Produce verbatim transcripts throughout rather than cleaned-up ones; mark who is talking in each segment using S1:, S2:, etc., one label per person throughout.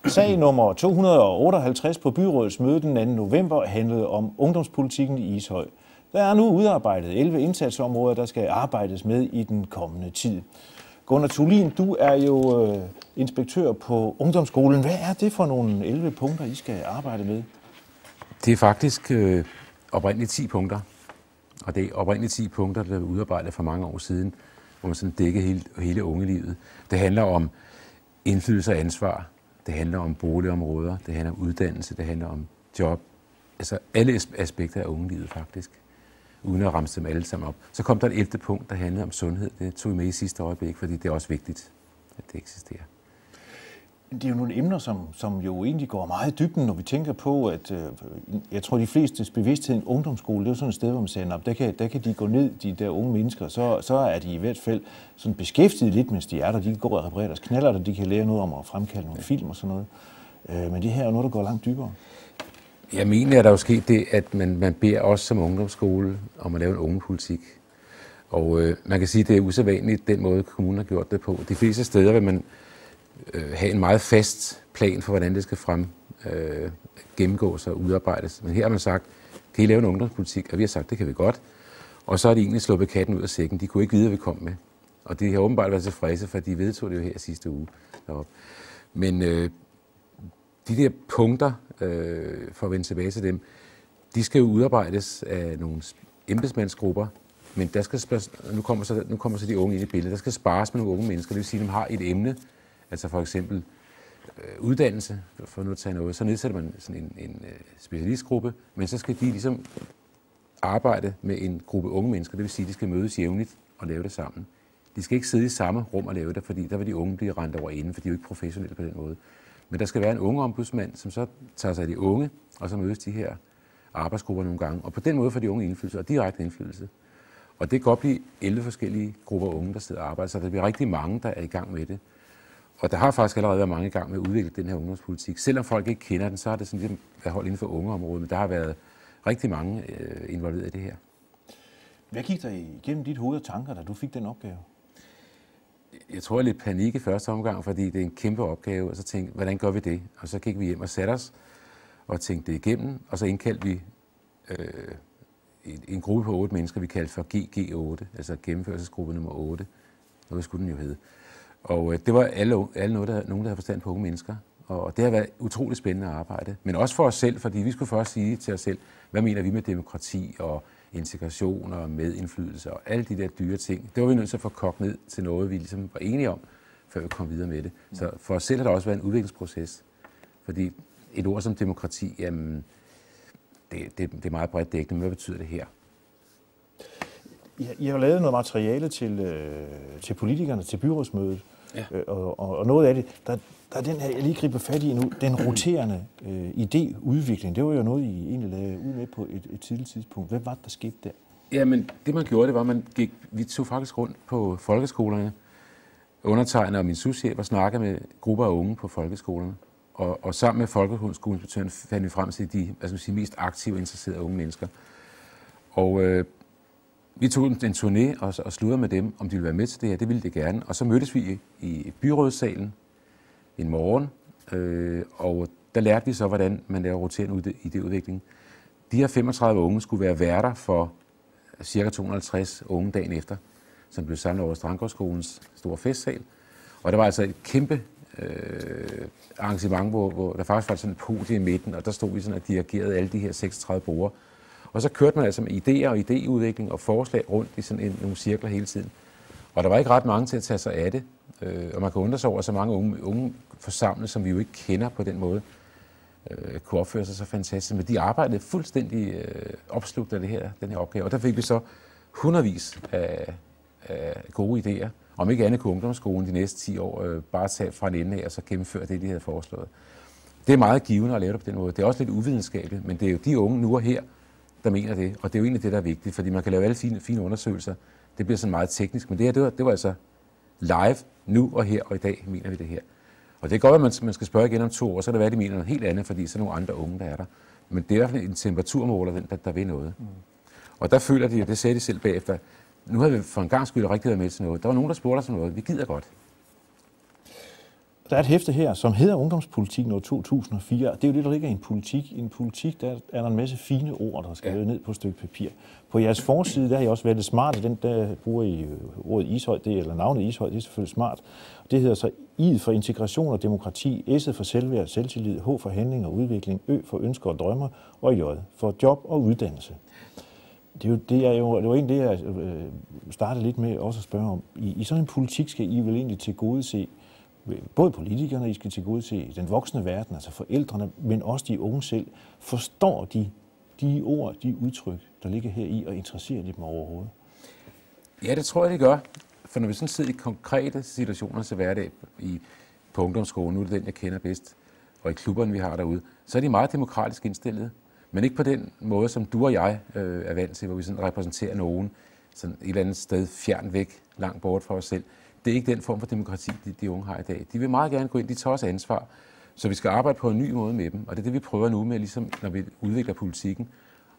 S1: Sag nummer to hundrede og otteoghalvtreds på byrådets møde den anden november handlede om ungdomspolitikken i Ishøj. Der er nu udarbejdet elleve indsatsområder, der skal arbejdes med i den kommende tid. Gunnar Thulin, du er jo øh, inspektør på ungdomsskolen. Hvad er det for nogle elleve punkter, I skal arbejde med?
S2: Det er faktisk øh, oprindeligt ti punkter. Og det er oprindeligt ti punkter, der blev udarbejdet for mange år siden, hvor man sådan dækker hele, hele ungelivet. Det handler om indflydelse og ansvar. Det handler om boligområder. Det handler om uddannelse. Det handler om job. Altså alle aspekter af ungelivet faktisk, uden at ramse dem alle sammen op. Så kom der et ellevte punkt, der handlede om sundhed. Det tog vi med i sidste øjeblik, fordi det er også vigtigt, at det eksisterer.
S1: Det er jo nogle emner, som, som jo egentlig går meget i dybden, når vi tænker på, at øh, jeg tror, de flestes bevidsthed i en ungdomsskole, det er jo sådan et sted, hvor man siger, der kan, der kan de gå ned, de der unge mennesker, så, så er de i hvert fald sådan beskæftiget lidt, mens de er der. De kan gå og reparere deres knaller, og de kan lære noget om at fremkalde nogle film og sådan noget. Øh, men det her er jo noget, der går langt dybere.
S2: Jeg mener, at der er jo sket det, at man, man beder os som ungdomsskole om at lave en ungepolitik. Og øh, man kan sige, at det er usædvanligt, den måde kommunen har gjort det på. De fleste steder vil man øh, have en meget fast plan for, hvordan det skal frem øh, gennemgås og udarbejdes. Men her har man sagt, kan I lave en ungdomspolitik? Og vi har sagt, det kan vi godt. Og så er de egentlig sluppet katten ud af sækken. De kunne ikke vide, hvad vi kom med. Og de har åbenbart været tilfredse, for de vedtog det jo her sidste uge. Deroppe. Men øh, de der punkter, øh, for at vende tilbage til dem, de skal jo udarbejdes af nogle embedsmandsgrupper, men der skal spørge, nu, kommer så, nu kommer så de unge ind i billedet. Der skal spares med nogle unge mennesker, det vil sige, at de har et emne, altså for eksempel øh, uddannelse, for nu at tage noget, så nedsætter man sådan en, en øh, specialistgruppe, men så skal de ligesom arbejde med en gruppe unge mennesker, det vil sige, at de skal mødes jævnligt og lave det sammen. De skal ikke sidde i samme rum og lave det, fordi der vil de unge blive rendt over inden, for de er jo ikke professionelle på den måde. Men der skal være en ungeombudsmand, som så tager sig af de unge, og så mødes de her arbejdsgrupper nogle gange. Og på den måde får de unge indflydelse, og direkte indflydelse. Og det kan godt blive elleve forskellige grupper unge, der sidder og arbejder, så der bliver rigtig mange, der er i gang med det. Og der har faktisk allerede været mange i gang med at udvikle den her ungdomspolitik. Selvom folk ikke kender den, så har det sådan lidt været holdt inden for ungeområdet, men der har været rigtig mange øh, involveret i det her.
S1: Hvad gik der igennem dit hoved og tanker, da du fik den opgave?
S2: Jeg tror, jeg lidt panik i første omgang, fordi det er en kæmpe opgave, og så tænkte hvordan gør vi det? Og så gik vi hjem og satte os og tænkte det igennem, og så indkaldte vi øh, en gruppe på otte mennesker, vi kaldte for G G otte, altså gennemførelsesgruppe nummer otte. Noget skulle den jo hedde. Og øh, det var alle, alle noget, der, nogen, der havde forstand på unge mennesker, og det har været utroligt spændende at arbejde. Men også for os selv, fordi vi skulle først sige til os selv, hvad mener vi med demokrati og integration og medindflydelse og alle de der dyre ting. Det var vi nødt til at få kogt ned til noget, vi ligesom var enige om, før vi kom videre med det. Så for os selv har der også været en udviklingsproces. Fordi et ord som demokrati, jamen, det, det, det er meget bredt dækkende, men hvad betyder det her?
S1: I har lavet noget materiale til, øh, til politikerne, til byrådsmødet, ja. øh, og, og noget af det, der, der er den her, jeg lige griber fat i nu, den roterende øh, idéudvikling. Det var jo noget, I egentlig lavede ud med på et, et tidligt tidspunkt. Hvad var det, der skete der?
S2: Jamen, det man gjorde, det var, at man gik, vi tog faktisk rundt på folkeskolerne, undertegnede og min souschef og snakkede med grupper af unge på folkeskolerne. Og, og sammen med folkeskoleinspektøren fandt vi frem til de hvad skal man sige, mest aktive og interesserede unge mennesker. Og øh, vi tog en, en turné og, og sludrede med dem, om de ville være med til det her. Det ville de gerne. Og så mødtes vi i, i byrådssalen en morgen, øh, og der lærte vi så, hvordan man laver roterende idéudvikling. De her femogtredive unge skulle være værter for ca. to hundrede og halvtreds unge dagen efter, som blev samlet over Strandgårdsskolens store festsal. Og der var altså et kæmpe øh, arrangement, hvor, hvor der faktisk var sådan et podie i midten, og der stod vi sådan og dirigerede alle de her seksogtredive borde. Og så kørte man altså med idéer og idéudvikling og forslag rundt i sådan en, nogle cirkler hele tiden. Og der var ikke ret mange til at tage sig af det. Øh, og man kan undre sig over, at så mange unge, unge forsamlet, som vi jo ikke kender på den måde, øh, kunne opføre sig så fantastisk. Men de arbejdede fuldstændig øh, opslugt af det her, den her opgave. Og der fik vi så hundredvis af, af gode idéer. Om ikke andet kunne ungdomsskolen de næste ti år øh, bare tage fra en ende af og så gennemføre det, de havde foreslået. Det er meget givende at lave det på den måde. Det er også lidt uvidenskabeligt, men det er jo de unge nu og her, der mener det. Og det er jo egentlig det, der er vigtigt, fordi man kan lave alle fine, fine undersøgelser. Det bliver sådan meget teknisk, men det her, det var, det var altså live, nu og her og i dag, mener vi det her. Og det er godt, at man, man skal spørge igen om to år, så er det hvad de mener noget helt andet, fordi så er nogle andre unge, der er der. Men det er i hvert fald en temperaturmåler, der, der vil noget. Mm. Og der føler de, og det sagde de selv bagefter, nu har vi for en gang skyld rigtig været med til noget. Der var nogen, der spurgte os om noget. Vi gider godt.
S1: Der er et hæfte her, som hedder Ungdomspolitikken år to tusind og fire. Det er jo det, der ligger i en politik. I en politik, der er der en masse fine ord, der er skrevet ja. ned på et stykke papir. På jeres forside, der har I også været lidt smart. Den der bruger I ordet Ishøj, det, eller navnet Ishøj, det er selvfølgelig smart. Det hedder så I for integration og demokrati, S'et for selvværd og selvtillid, H for handling og udvikling, Ø for ønsker og drømmer, og J for job og uddannelse. Det er jo, det er jo, det var egentlig det, jeg startede lidt med også at spørge om. I, i sådan en politik skal I vel egentlig tilgodese både politikerne, I skal tilgodese den voksne verden, altså forældrene, men også de unge selv. Forstår de de ord, de udtryk, der ligger her i, og interesserer de dem overhovedet?
S2: Ja, det tror jeg, de gør. For når vi sådan sidder i konkrete situationer til hverdag i, på ungdomsskolen, nu er det den, jeg kender bedst, og i klubberne, vi har derude, så er de meget demokratisk indstillede. Men ikke på den måde, som du og jeg øh, er vant til, hvor vi sådan repræsenterer nogen sådan et eller andet sted fjernt væk, langt bort fra os selv. Det er ikke den form for demokrati, de, de unge har i dag. De vil meget gerne gå ind, de tager også ansvar. Så vi skal arbejde på en ny måde med dem. Og det er det, vi prøver nu med, ligesom når vi udvikler politikken,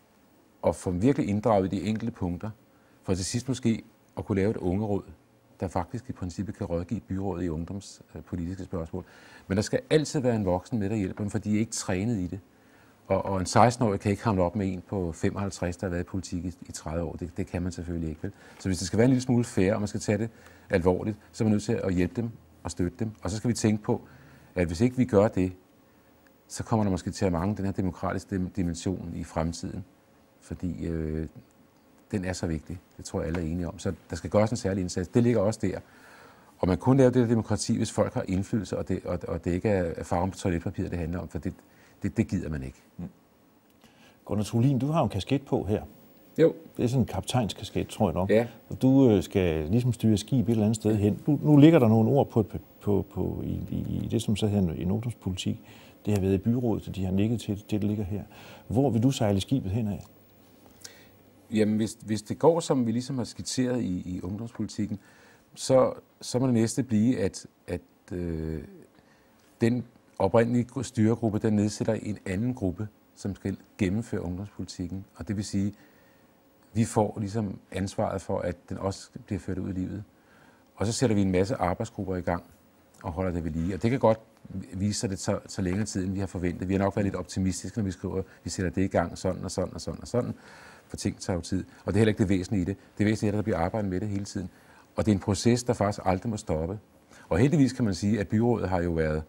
S2: og få dem virkelig inddraget i de enkelte punkter, for til sidst måske at kunne lave et ungeråd, der faktisk i princippet kan rådgive byrådet i ungdomspolitiske spørgsmål. Men der skal altid være en voksen med, der hjælper dem, for de er ikke trænet i det. Og, og en seksten-årig kan ikke hamle op med en på femoghalvtreds, der har været i politik i, i tredive år. Det, det kan man selvfølgelig ikke. Vel? Så hvis det skal være en lille smule fair, og man skal tage det alvorligt, så er man nødt til at hjælpe dem og støtte dem. Og så skal vi tænke på, at hvis ikke vi gør det, så kommer der måske til at mangle den her demokratiske dimension i fremtiden. Fordi øh, den er så vigtig. Det tror jeg alle er enige om. Så der skal gøres en særlig indsats. Det ligger også der. Og man kun lave det der demokrati, hvis folk har indflydelse, og det, og, og det ikke er farven på toiletpapiret, det handler om, for det, det, det gider man ikke. Mm.
S1: Gunnar Thulin, du har en kasket på her.
S2: Jo.
S1: Det er sådan en kaptajnskasket, tror jeg nok.
S2: Ja.
S1: Og du skal ligesom styre skib et eller andet sted hen. Nu, nu ligger der nogle ord på, på, på, i, i, i det, som så hedder en ungdomspolitik. Det har været i byrådet, og de har ligget til det, der ligger her. Hvor vil du sejle skibet henad?
S2: Jamen, hvis, hvis det går, som vi ligesom har skitseret i, i ungdomspolitikken, så, så må det næste blive, at, at øh, den oprindelige styregruppe, der nedsætter en anden gruppe, som skal gennemføre ungdomspolitikken. Og det vil sige, vi får ligesom ansvaret for, at den også bliver ført ud i livet. Og så sætter vi en masse arbejdsgrupper i gang og holder det ved lige. Og det kan godt vise sig, at det tager, tager længere tid, end vi har forventet. Vi har nok været lidt optimistiske, når vi skriver, at vi sætter det i gang sådan og sådan og sådan og sådan. For ting tager jo tid. Og det er heller ikke det væsentlige i det. Det væsentlige er, at der bliver arbejdet med det hele tiden. Og det er en proces, der faktisk aldrig må stoppe. Og heldigvis kan man sige, at byrådet har jo været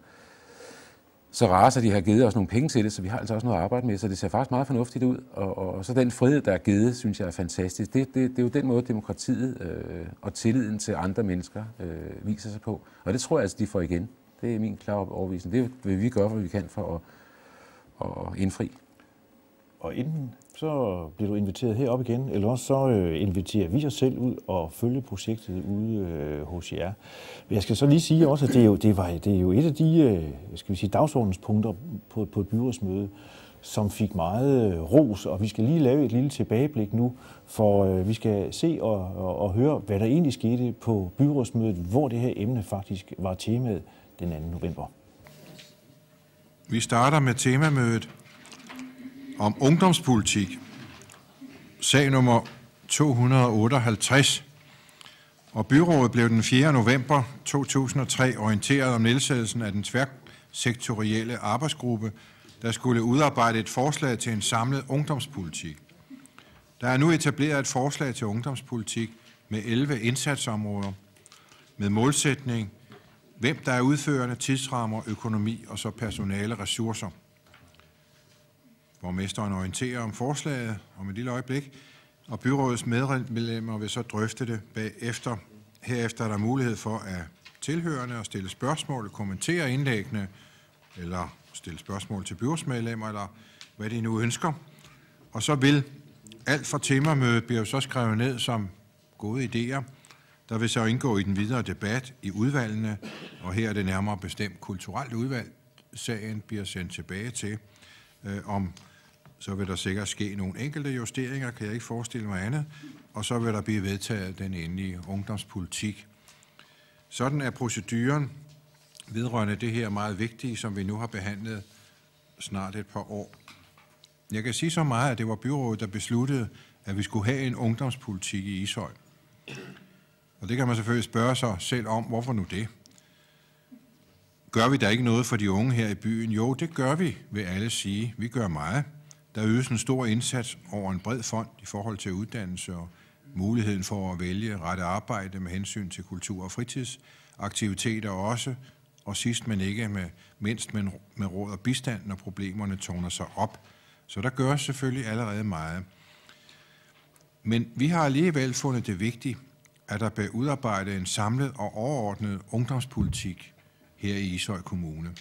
S2: så rare, så de har givet os nogle penge til det, så vi har altså også noget at arbejde med, så det ser faktisk meget fornuftigt ud. Og, og, og så den frihed, der er givet, synes jeg er fantastisk. Det, det, det er jo den måde, demokratiet øh, og tilliden til andre mennesker øh, viser sig på. Og det tror jeg altså, de får igen. Det er min klare overbevisning. Det vil vi gøre, hvad vi kan for at, at indfri. Og
S1: inden så bliver du inviteret herop igen, eller også så øh, inviterer vi os selv ud og følger projektet ude øh, hos jer. Jeg skal så lige sige også, at det er jo, det var, det er jo et af de øh, skal vi sige, dagsordenspunkter på, på et byrådsmøde, som fik meget øh, ros, og vi skal lige lave et lille tilbageblik nu, for øh, vi skal se og, og, og høre, hvad der egentlig skete på byrådsmødet, hvor det her emne faktisk var temaet den anden november.
S3: Vi starter med temamødet om ungdomspolitik, sag nummer to hundrede otteoghalvtreds, og byrådet blev den fjerde november to tusind og tre orienteret om nedsættelsen af den tværsektorielle arbejdsgruppe, der skulle udarbejde et forslag til en samlet ungdomspolitik. Der er nu etableret et forslag til ungdomspolitik med elleve indsatsområder, med målsætning, hvem der er udførende, tidsrammer, økonomi og så personale ressourcer. Borgmesteren orienterer om forslaget om et lille øjeblik, og byrådets medlemmer vil så drøfte det bagefter. Herefter er der mulighed for at tilhørende og stille spørgsmål, kommentere indlæggene, eller stille spørgsmål til byrådsmedlemmer, eller hvad de nu ønsker. Og så vil alt fra temamødet bliver så skrevet ned som gode idéer, der vil så indgå i den videre debat i udvalgene, og her er det nærmere bestemt kulturelt udvalg. Sagen bliver sendt tilbage til, øh, om så vil der sikkert ske nogle enkelte justeringer, kan jeg ikke forestille mig andet, og så vil der blive vedtaget den endelige ungdomspolitik. Sådan er proceduren vedrørende det her meget vigtige, som vi nu har behandlet snart et par år. Jeg kan sige så meget, at det var byrådet, der besluttede, at vi skulle have en ungdomspolitik i Ishøj. Og det kan man selvfølgelig spørge sig selv om, hvorfor nu det? Gør vi da ikke noget for de unge her i byen? Jo, det gør vi, vil alle sige. Vi gør meget. Der ydes en stor indsats over en bred fond i forhold til uddannelse og muligheden for at vælge rette arbejde med hensyn til kultur- og fritidsaktiviteter også, og sidst men ikke med, mindst med, med råd og bistand, når problemerne tårner sig op. Så der gøres selvfølgelig allerede meget. Men vi har alligevel fundet det vigtigt, at der bliver udarbejdet en samlet og overordnet ungdomspolitik her i Ishøj Kommune.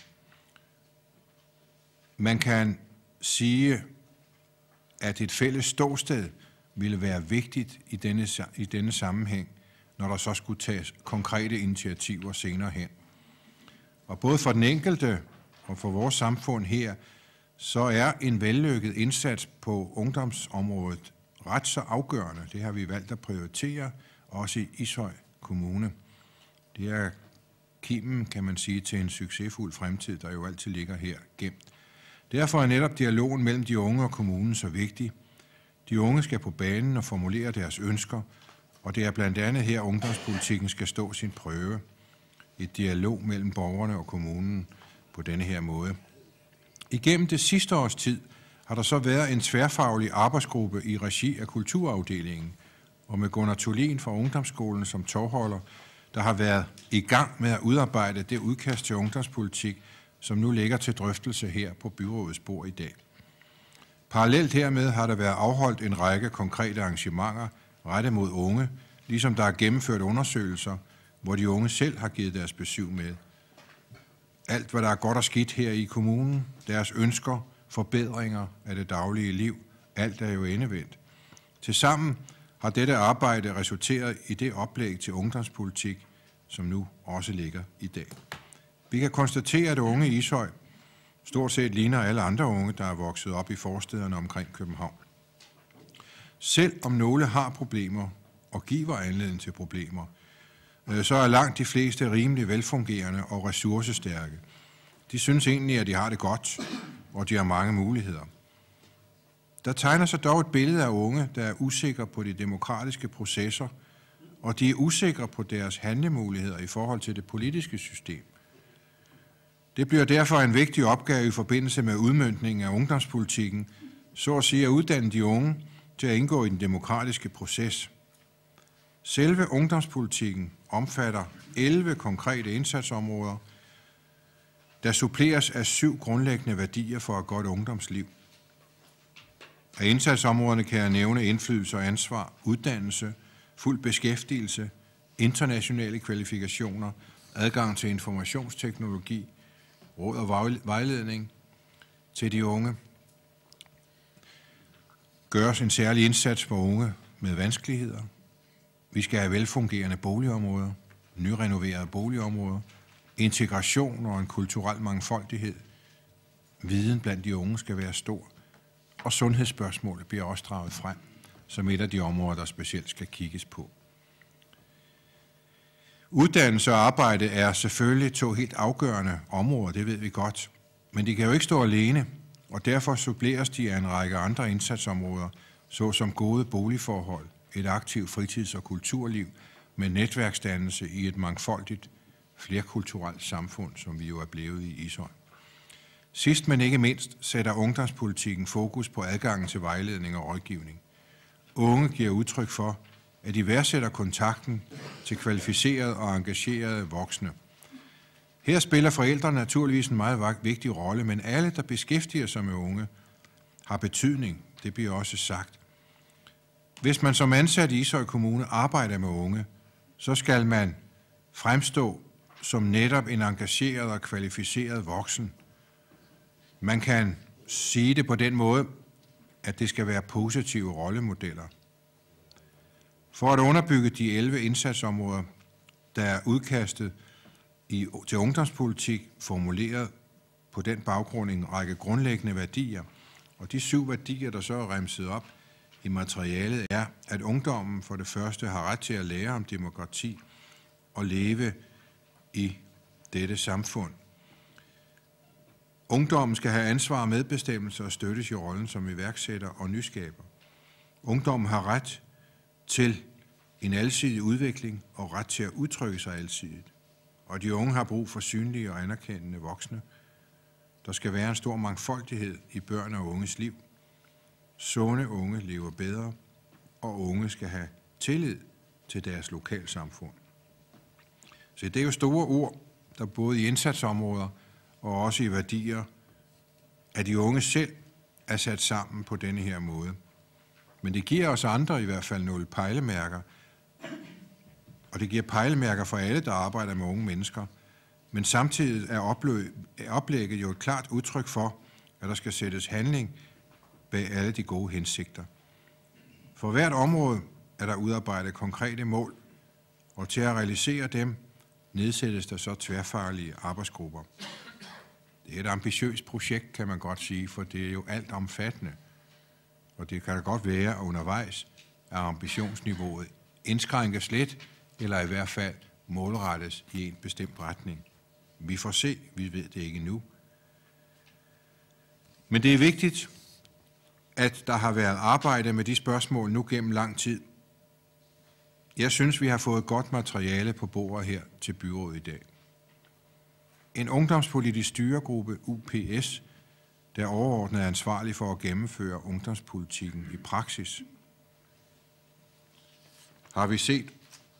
S3: Man kan sige, at et fælles ståsted ville være vigtigt i denne, i denne sammenhæng, når der så skulle tages konkrete initiativer senere hen. Og både for den enkelte og for vores samfund her, så er en vellykket indsats på ungdomsområdet ret så afgørende. Det har vi valgt at prioritere, også i Ishøj Kommune. Det er kimen, kan man sige, til en succesfuld fremtid, der jo altid ligger her gemt. Derfor er netop dialogen mellem de unge og kommunen så vigtig. De unge skal på banen og formulere deres ønsker, og det er blandt andet her, ungdomspolitikken skal stå sin prøve. Et dialog mellem borgerne og kommunen på denne her måde. Igennem det sidste års tid har der så været en tværfaglig arbejdsgruppe i regi af kulturafdelingen, og med Gunnar Thulin fra Ungdomsskolen som tovholder, der har været i gang med at udarbejde det udkast til ungdomspolitik, som nu ligger til drøftelse her på byrådets bord i dag. Parallelt hermed har der været afholdt en række konkrete arrangementer rettet mod unge, ligesom der er gennemført undersøgelser, hvor de unge selv har givet deres besøg med. Alt, hvad der er godt og skidt her i kommunen, deres ønsker, forbedringer af det daglige liv, alt er jo endevendt. Tilsammen har dette arbejde resulteret i det oplæg til ungdomspolitik, som nu også ligger i dag. Vi kan konstatere, at unge i Ishøj stort set ligner alle andre unge, der er vokset op i forstederne omkring København. Selv om nogle har problemer og giver anledning til problemer, så er langt de fleste rimelig velfungerende og ressourcestærke. De synes egentlig, at de har det godt, og de har mange muligheder. Der tegner sig dog et billede af unge, der er usikre på de demokratiske processer, og de er usikre på deres handlemuligheder i forhold til det politiske system. Det bliver derfor en vigtig opgave i forbindelse med udmøntningen af ungdomspolitikken, så at sige at uddanne de unge til at indgå i den demokratiske proces. Selve ungdomspolitikken omfatter elleve konkrete indsatsområder, der suppleres af syv grundlæggende værdier for et godt ungdomsliv. Af indsatsområderne kan jeg nævne indflydelse og ansvar, uddannelse, fuld beskæftigelse, internationale kvalifikationer, adgang til informationsteknologi, råd og vejledning til de unge. Gøres en særlig indsats for unge med vanskeligheder. Vi skal have velfungerende boligområder, nyrenoverede boligområder, integration og en kulturel mangfoldighed. Viden blandt de unge skal være stor, og sundhedsspørgsmålet bliver også draget frem som et af de områder, der specielt skal kigges på. Uddannelse og arbejde er selvfølgelig to helt afgørende områder, det ved vi godt, men de kan jo ikke stå alene, og derfor suppleres de af en række andre indsatsområder, såsom gode boligforhold, et aktivt fritids- og kulturliv med netværksdannelse i et mangfoldigt, flerkulturelt samfund, som vi jo er blevet i Ishøj. Sidst men ikke mindst sætter ungdomspolitikken fokus på adgangen til vejledning og rådgivning. Unge giver udtryk for, at de værdsætter kontakten til kvalificerede og engagerede voksne. Her spiller forældre naturligvis en meget vigtig rolle, men alle, der beskæftiger sig med unge, har betydning. Det bliver også sagt. Hvis man som ansat i Ishøj Kommune arbejder med unge, så skal man fremstå som netop en engageret og kvalificeret voksen. Man kan sige det på den måde, at det skal være positive rollemodeller. For at underbygge de elleve indsatsområder, der er udkastet i, til ungdomspolitik, formuleret på den baggrund en række grundlæggende værdier, og de syv værdier, der så er remset op i materialet, er, at ungdommen for det første har ret til at lære om demokrati og leve i dette samfund. Ungdommen skal have ansvar og medbestemmelse og støttes i rollen som iværksætter og nyskaber. Ungdommen har ret til en alsidig udvikling og ret til at udtrykke sig alsidigt. og de unge har brug for synlige og anerkendende voksne. Der skal være en stor mangfoldighed i børn og unges liv. Sunde unge lever bedre, og unge skal have tillid til deres lokalsamfund. Så det er jo store ord, der både i indsatsområder og også i værdier, at de unge selv er sat sammen på denne her måde. Men det giver os andre i hvert fald nogle pejlemærker, og det giver pejlemærker for alle, der arbejder med unge mennesker. Men samtidig er oplægget jo et klart udtryk for, at der skal sættes handling bag alle de gode hensigter. For hvert område er der udarbejdet konkrete mål, og til at realisere dem nedsættes der så tværfaglige arbejdsgrupper. Det er et ambitiøst projekt, kan man godt sige, for det er jo alt omfattende. Og det kan da godt være, at undervejs er ambitionsniveauet indskrænkes lidt, eller i hvert fald målrettes i en bestemt retning. Vi får se, vi ved det ikke nu. Men det er vigtigt, at der har været arbejde med de spørgsmål nu gennem lang tid. Jeg synes, vi har fået godt materiale på bordet her til byrådet i dag. En ungdomspolitisk styregruppe, U P S, der overordnet er ansvarlig for at gennemføre ungdomspolitikken i praksis. Har vi set?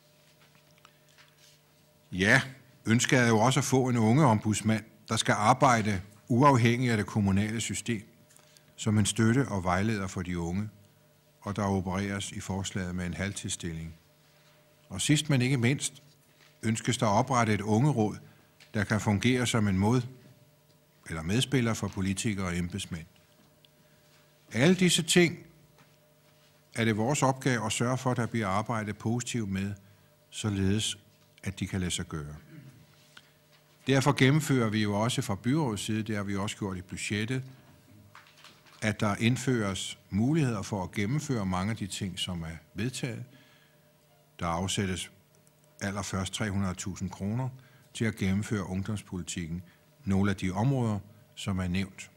S3: Ja, ønsket er jo også at få en ungeombudsmand, der skal arbejde uafhængigt af det kommunale system, som en støtte og vejleder for de unge, og der opereres i forslaget med en halvtidsstilling. Og sidst men ikke mindst, ønskes der oprettet et ungeråd, der kan fungere som en mod- eller medspiller for politikere og embedsmænd. Alle disse ting er det vores opgave at sørge for, at der bliver arbejdet positivt med, således at de kan lade sig gøre. Derfor gennemfører vi jo også fra byrådets side, det har vi også gjort i budgettet, at der indføres muligheder for at gennemføre mange af de ting, som er vedtaget. Der afsættes allerførst tre hundrede tusind kroner til at gennemføre ungdomspolitikken, nogle af de områder, som er nævnt.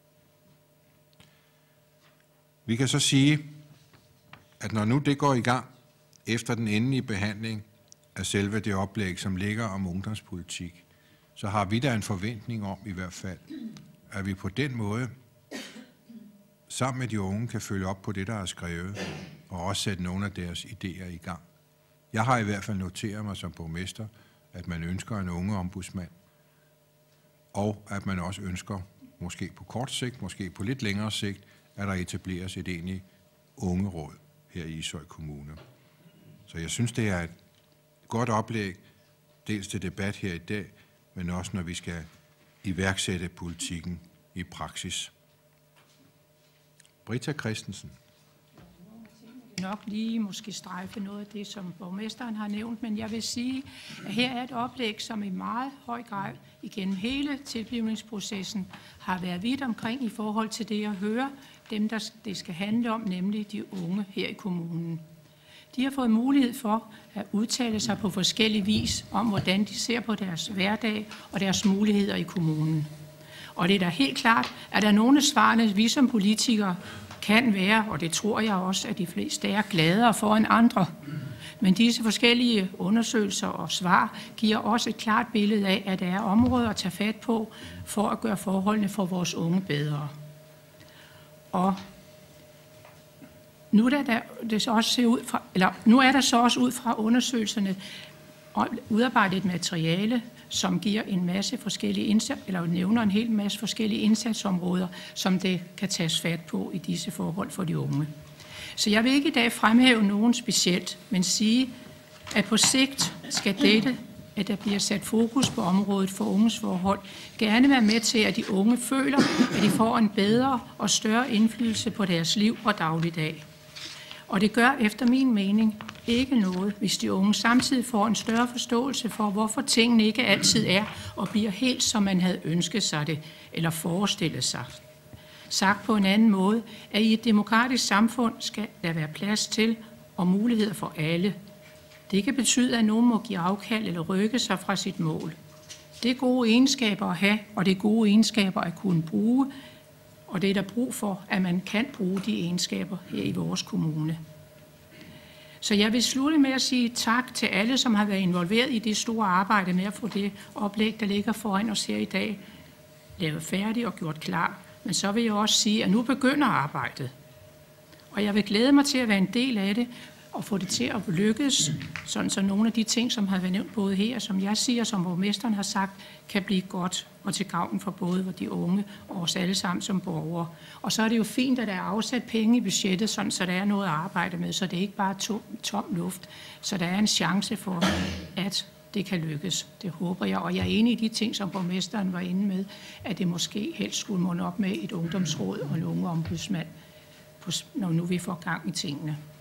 S3: Vi kan så sige, at når nu det går i gang efter den endelige behandling af selve det oplæg, som ligger om ungdomspolitik, så har vi da en forventning om i hvert fald, at vi på den måde sammen med de unge kan følge op på det, der er skrevet, og også sætte nogle af deres idéer i gang. Jeg har i hvert fald noteret mig som borgmester, at man ønsker en ungeombudsmand, og at man også ønsker, måske på kort sigt, måske på lidt længere sigt, at der etableres et egentligt ungeråd her i Ishøj Kommune. Så jeg synes, det er et godt oplæg, dels til debat her i dag, men også når vi skal iværksætte politikken i praksis. Britta Christensen.
S4: Nok lige måske strejfe noget af det, som borgmesteren har nævnt, men jeg vil sige, at her er et oplæg, som i meget høj grad igennem hele tilblivningsprocessen har været vidt omkring i forhold til det at høre dem, der det skal handle om, nemlig de unge her i kommunen. De har fået mulighed for at udtale sig på forskellig vis om, hvordan de ser på deres hverdag og deres muligheder i kommunen. Og det er da helt klart, at der er nogle af svarene, vi som politikere kan være, og det tror jeg også, at de fleste er gladere for end andre. Men disse forskellige undersøgelser og svar giver også et klart billede af, at der er områder at tage fat på for at gøre forholdene for vores unge bedre. Og nu er der, det så også ser ud fra, eller nu er der så også ud fra undersøgelserne udarbejdet et materiale, som giver en masse forskellige indsats, eller nævner en hel masse forskellige indsatsområder, som det kan tages fat på i disse forhold for de unge. Så jeg vil ikke i dag fremhæve nogen specielt, men sige, at på sigt skal dette, at der bliver sat fokus på området for unges forhold, gerne være med til, at de unge føler, at de får en bedre og større indflydelse på deres liv og dagligdag. Og det gør efter min mening ikke noget, hvis de unge samtidig får en større forståelse for, hvorfor tingene ikke altid er og bliver helt, som man havde ønsket sig det eller forestillet sig. Sagt på en anden måde, at i et demokratisk samfund skal der være plads til og muligheder for alle. Det kan betyde, at nogen må give afkald eller rykke sig fra sit mål. Det er gode egenskaber at have, og det er gode egenskaber at kunne bruge, og det er der brug for, at man kan bruge de egenskaber her i vores kommune. Så jeg vil slutte med at sige tak til alle, som har været involveret i det store arbejde med at få det oplæg, der ligger foran os her i dag, lavet færdigt og gjort klar. Men så vil jeg også sige, at nu begynder arbejdet. Og jeg vil glæde mig til at være en del af det, og få det til at lykkes, sådan så nogle af de ting, som har været nævnt både her, som jeg siger, som borgmesteren har sagt, kan blive godt og til gavn for både de unge og os alle sammen som borgere. Og så er det jo fint, at der er afsat penge i budgettet, sådan så der er noget at arbejde med, så det er ikke bare tom, tom luft. Så der er en chance for, at det kan lykkes. Det håber jeg, og jeg er enig i de ting, som borgmesteren var inde med, at det måske helst skulle munde op med et ungdomsråd og en ungeombudsmand, når nu vi får gang i tingene.